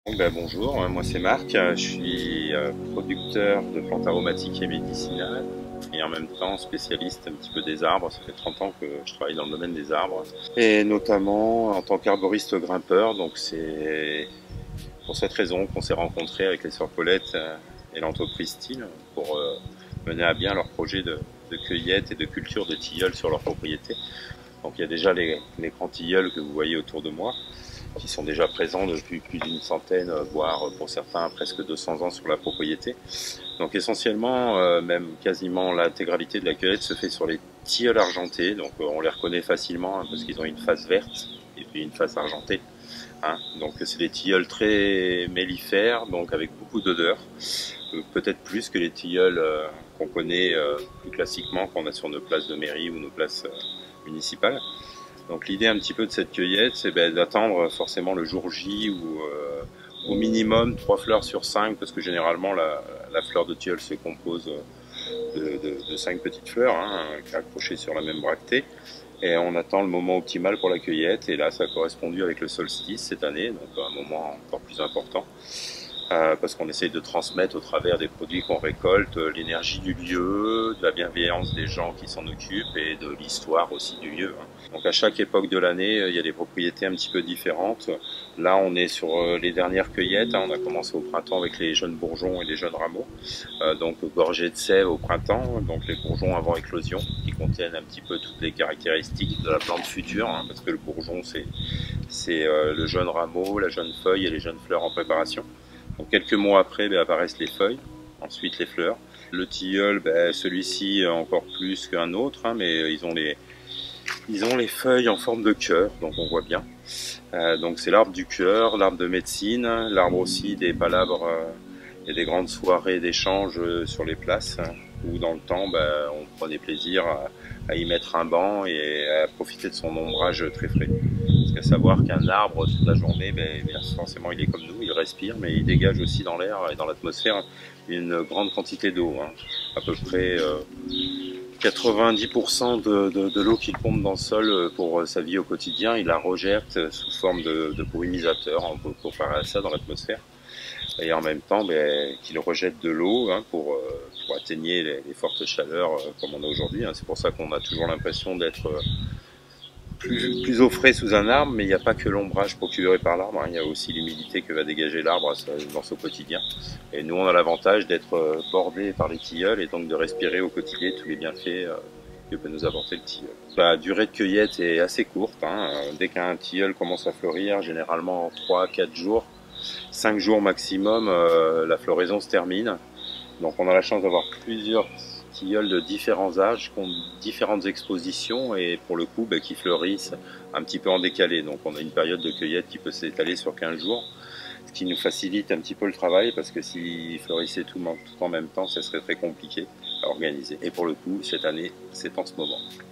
Bonjour, moi c'est Marc, je suis producteur de plantes aromatiques et médicinales et en même temps spécialiste un petit peu des arbres. Ça fait 30 ans que je travaille dans le domaine des arbres et notamment en tant qu'arboriste grimpeur. Donc c'est pour cette raison qu'on s'est rencontrés avec les sœurs Paulette et l'entreprise Style pour mener à bien leur projet de cueillette et de culture de tilleuls sur leur propriété. Donc il y a déjà les grands tilleuls que vous voyez autour de moi, qui sont déjà présents depuis plus d'une centaine, voire pour certains presque 200 ans sur la propriété. Donc essentiellement, même quasiment l'intégralité de la cueillette se fait sur les tilleuls argentés. Donc on les reconnaît facilement parce qu'ils ont une face verte et puis une face argentée. Donc c'est des tilleuls très mellifères, donc avec beaucoup d'odeur, peut-être plus que les tilleuls qu'on connaît plus classiquement, qu'on a sur nos places de mairie ou nos places municipales. Donc l'idée un petit peu de cette cueillette, c'est d'attendre forcément le jour J où au minimum 3 fleurs sur 5, parce que généralement la fleur de tilleul se compose de 5 petites fleurs accrochées sur la même bractée. Et on attend le moment optimal pour la cueillette, et là ça a correspondu avec le solstice cette année, donc un moment encore plus important. Parce qu'on essaye de transmettre au travers des produits qu'on récolte l'énergie du lieu, de la bienveillance des gens qui s'en occupent et de l'histoire aussi du lieu. Donc à chaque époque de l'année, il y a des propriétés un petit peu différentes. Là, on est sur les dernières cueillettes. On a commencé au printemps avec les jeunes bourgeons et les jeunes rameaux. Donc gorgés de sève au printemps, donc les bourgeons avant éclosion, qui contiennent un petit peu toutes les caractéristiques de la plante future, parce que le bourgeon, c'est le jeune rameau, la jeune feuille et les jeunes fleurs en préparation. Donc quelques mois après apparaissent les feuilles, ensuite les fleurs. Le tilleul, celui-ci encore plus qu'un autre, mais ils ont les feuilles en forme de cœur, donc on voit bien. Donc c'est l'arbre du cœur, l'arbre de médecine, l'arbre aussi des palabres et des grandes soirées d'échange sur les places, où dans le temps on prenait plaisir à y mettre un banc et à profiter de son ombrage très frais. Parce qu'à savoir qu'un arbre, toute la journée, forcément il est comme nous, il respire, mais il dégage aussi dans l'air et dans l'atmosphère une grande quantité d'eau. À peu près 90% de l'eau qu'il pompe dans le sol pour sa vie au quotidien, il la rejette sous forme de pollinisateurs pour faire ça dans l'atmosphère. Et en même temps qu'il rejette de l'eau pour atténuer les fortes chaleurs comme on a aujourd'hui. C'est pour ça qu'on a toujours l'impression d'être plus au frais sous un arbre, mais il n'y a pas que l'ombrage procuré par l'arbre, il y a aussi l'humidité que va dégager l'arbre dans son quotidien. Et nous, on a l'avantage d'être bordés par les tilleuls et donc de respirer au quotidien tous les bienfaits que peut nous apporter le tilleul. La durée de cueillette est assez courte. Dès qu'un tilleul commence à fleurir, généralement en 3-4 jours, 5 jours maximum, la floraison se termine. Donc on a la chance d'avoir plusieurs tilleuls de différents âges, qui ont différentes expositions et pour le coup qui fleurissent un petit peu en décalé. Donc on a une période de cueillette qui peut s'étaler sur 15 jours, ce qui nous facilite un petit peu le travail parce que s'ils fleurissaient tout en même temps, ça serait très compliqué à organiser. Et pour le coup, cette année, c'est en ce moment.